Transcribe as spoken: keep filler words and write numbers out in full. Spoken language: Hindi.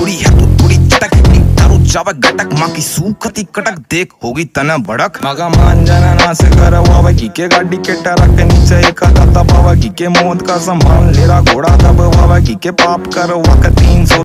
थोड़ी है तो थोड़ी चटक दारू जावा गटक माँ की सूखती कटक देख होगी तना भड़क मगा मान जाना ना से कर वावा की के गाड़ी के टरक नीचे एक दाता बाबा की के मौत का संभाल लेरा घोड़ा दब वावा की के पाप कर वक्त तीन सौ